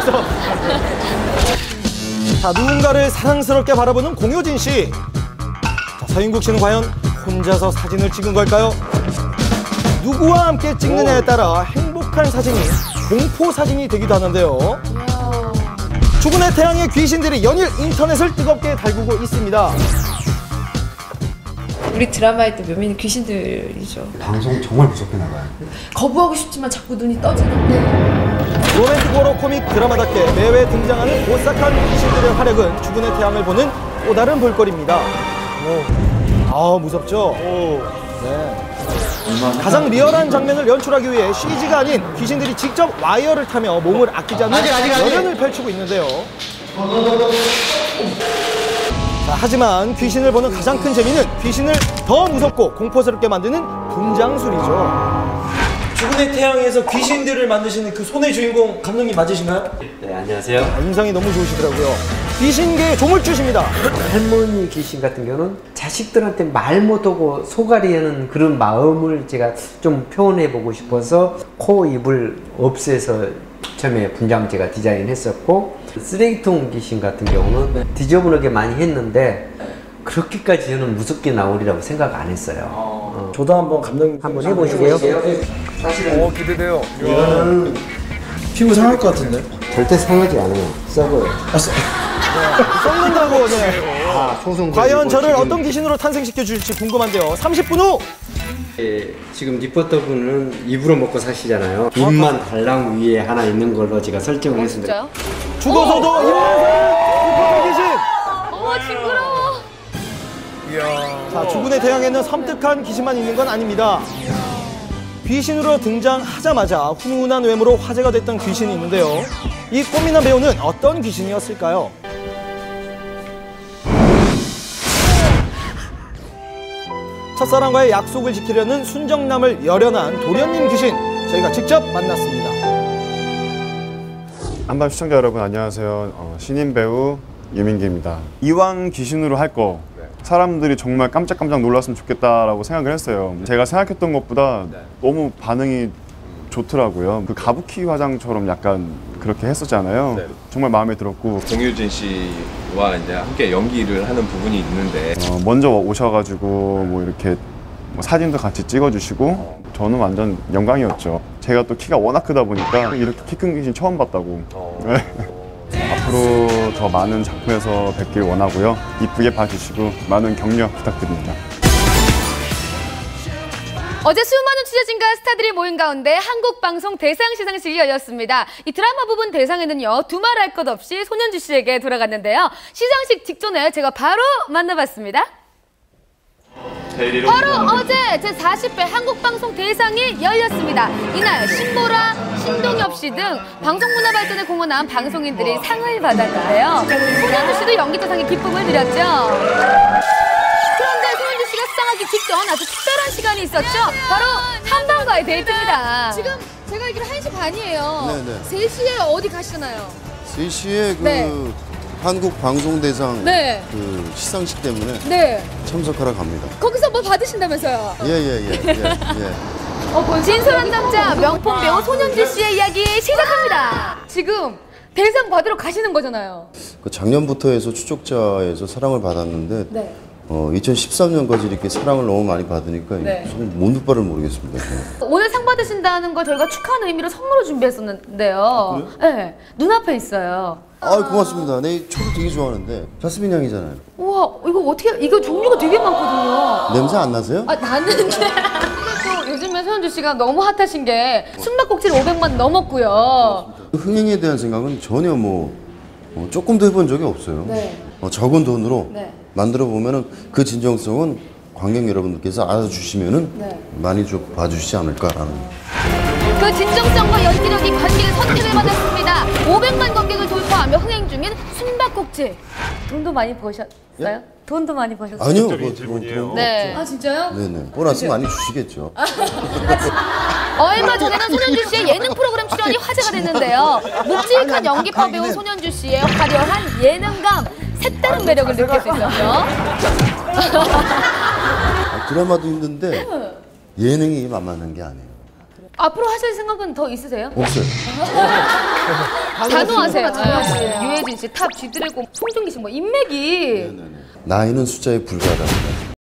그래서 자, 누군가를 사랑스럽게 바라보는 공효진 씨. 자, 서인국 씨는 과연 혼자서 사진을 찍은 걸까요? 누구와 함께 찍느냐에 따라 행복한 사진이 공포 사진이 되기도 하는데요. 죽은의 태양의 귀신들이 연일 인터넷을 뜨겁게 달구고 있습니다. 우리 드라마 할 때 묘미는 귀신들이죠. 방송 정말 무섭게 나가요. 거부하고 싶지만 자꾸 눈이 떠지는데. 로맨틱 호러 코믹 드라마답게 매회 등장하는 오싹한 귀신들의 활약은 죽은의 태양을 보는 또 다른 볼거리입니다. 아, 무섭죠? 네. 가장 리얼한 장면을 연출하기 위해 CG가 아닌 귀신들이 직접 와이어를 타며 몸을 아끼지 않는 열연을 펼치고 있는데요. 자, 하지만 귀신을 보는 가장 큰 재미는 귀신을 더 무섭고 공포스럽게 만드는 분장술이죠. 죽은의 태양에서 귀신들을 만드시는 그 손의 주인공 감독님 맞으신가요? 네, 안녕하세요. 아, 인상이 너무 좋으시더라고요. 귀신계의 조물주십니다. 할머니 귀신 같은 경우는 자식들한테 말 못하고 속앓이 하는 그런 마음을 제가 좀 표현해보고 싶어서 코, 입을 없애서 처음에 분장 제가 디자인했었고, 쓰레기통 귀신 같은 경우는 지저분하게 많이 했는데 그렇게까지 저는 무섭게 나오리라고 생각 안 했어요. 저도 한번 감독님 한번 해보시게요? 사실은 기대돼요. 이거는 피부 상할 것 같은데? 절대 상하지 않아요. 썩어요. 썩는다고. 네. 과연 저를 어떤 귀신으로 탄생시켜 줄지 궁금한데요. 30분 후. 지금 리포터분은 입으로 먹고 사시잖아요. 입만 달랑 위에 하나 있는 걸로 제가 설정을 했습니다. 진짜요? 죽어서도 입만 귀신. 어머, 징그러워. 자, 죽은의 태양에는 섬뜩한 귀신만 있는 건 아닙니다. 귀신으로 등장하자마자 훈훈한 외모로 화제가 됐던 귀신이 있는데요. 이 꽃미남 배우는 어떤 귀신이었을까요? 첫사랑과의 약속을 지키려는 순정남을 열연한 도련님 귀신, 저희가 직접 만났습니다. 한밤 시청자 여러분 안녕하세요. 신인 배우 유민기입니다. 이왕 귀신으로 할 거 사람들이 정말 깜짝깜짝 놀랐으면 좋겠다라고 생각을 했어요. 제가 생각했던 것보다 너무 반응이 좋더라고요. 그 가부키 화장처럼 약간 그렇게 했었잖아요. 정말 마음에 들었고, 공효진 씨와 이제 함께 연기를 하는 부분이 있는데 먼저 오셔가지고 뭐 이렇게 뭐 사진도 같이 찍어주시고 저는 완전 영광이었죠. 제가 또 키가 워낙 크다 보니까 이렇게 키 큰 귀신 처음 봤다고. 네. 앞으로 더 많은 작품에서 뵙길 원하고요. 이쁘게 봐주시고 많은 격려 부탁드립니다. 어제 수많은 취재진과 스타들이 모인 가운데 한국방송 대상 시상식이 열렸습니다. 이 드라마 부분 대상에는요, 두말할 것 없이 손현주 씨에게 돌아갔는데요. 시상식 직전에 제가 바로 만나봤습니다. 바로 어제 제40회 한국방송 대상이 열렸습니다. 이날 신보라, 신동엽 씨 등 방송문화 발전에 공헌한 방송인들이 상을 받았는데요. 손현주 씨도 연기자상의 기쁨을 누렸죠. 그런데 손현주 씨가 수상하기 직전 아주 특별한 시간이 있었죠. 바로 한방과의 데이트입니다. 지금 제가 알기로 1시 반이에요. 네네. 3시에 어디 가시나요? 3시에 그 네. 한국방송대상 네. 그 시상식 때문에 네. 참석하러 갑니다. 거기서 뭐 받으신다면서요? 예. 진솔한 남자 명품 배우 손현주 씨의 이야기 시작합니다. 지금 대상 받으러 가시는 거잖아요. 그 작년부터 해서 추적자에서 사랑을 받았는데 네. 2013년까지 이렇게 사랑을 너무 많이 받으니까 네. 뭔 바를 모르겠습니다. 오늘 상 받으신다는 걸 저희가 축하하는 의미로 선물을 준비했었는데요. 네, 눈앞에 있어요. 아, 고맙습니다. 내 초를 되게 좋아하는데 자스민 향이잖아요. 우와, 이거 어떻게, 이거 종류가 되게 많거든요. 냄새 안 나세요? 아, 나는데. 또 요즘에 손현주 씨가 너무 핫하신 게 숨바꼭질 500만 넘었고요. 흥행에 대한 생각은 전혀 조금도 해본 적이 없어요. 네. 적은 돈으로 네. 만들어 보면은 그 진정성은 관객 여러분들께서 알아주시면은 네. 많이 좀 봐주시지 않을까라는. 그 진정성과 연기력이 관객의 선택을 받았습니다. 500만 관객을 돌파하며 흥행 중인 숨바꼭질. 돈도 많이 버셨어요? 예? 돈도 많이 버셨어요? 아니요, 그건 네. 아, 진짜요? 네네. 보너스 많이 주시겠죠. 얼마 전에는 손현주 씨의 예능 프로그램 출연이 화제가 됐는데요. 묵직한 연기파 배우 손현주 씨의 화려한 예능감, 색다른 매력을 느낄 수 있었죠. 드라마도 힘든데 예능이 만만한 게 아니에요. 앞으로 하실 생각은 더 있으세요? 없어요. 단호하세요. 단호하시네요. 유해진 씨, 탑, G드래곤, 송중기 씨, 뭐 인맥이 나이는 숫자에 불과하다.